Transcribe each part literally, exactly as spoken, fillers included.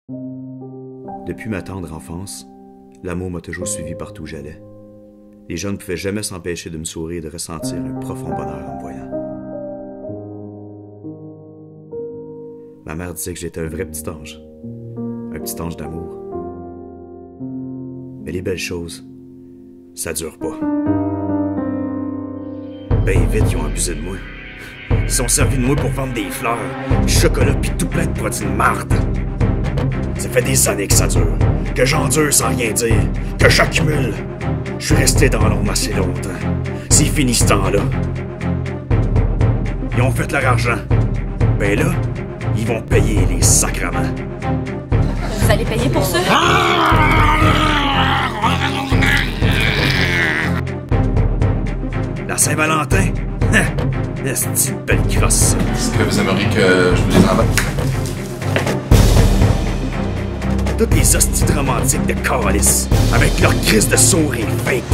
Depuis ma tendre enfance, l'amour m'a toujours suivi partout où j'allais. Les gens ne pouvaient jamais s'empêcher de me sourire et de ressentir un profond bonheur en me voyant. Ma mère disait que j'étais un vrai petit ange. Un petit ange d'amour. Mais les belles choses, ça dure pas. Ben vite, ils ont abusé de moi. Ils ont servi de moi pour vendre des fleurs, du chocolat pis tout plein de produits de marde. Ça fait des années que ça dure, que j'endure sans rien dire, que j'accumule. Je suis resté dans l'ombre assez longtemps. C'est fini ce temps-là. Ils ont fait leur argent. Ben là, ils vont payer les sacrements. Vous allez payer pour ça? La Saint-Valentin? Est-ce une belle crosse? Est-ce que vous aimeriez que je vous les envoie? Toutes les hosties romantiques de calice, avec leur crise de sourire fake.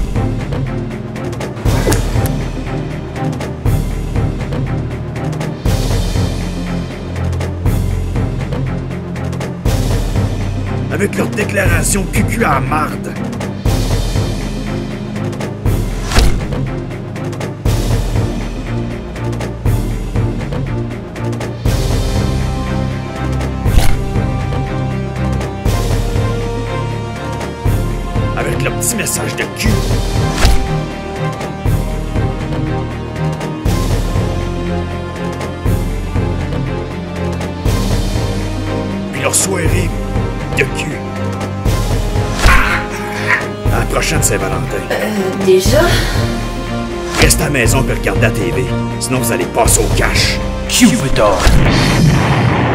Avec leur déclaration cucu à la marde. Avec leur petit message de cul. Puis leur soirée de cul. À la prochaine Saint-Valentin. Euh, déjà? Reste à la maison et regarde la T V. Sinon vous allez passer au cash. Cupidon.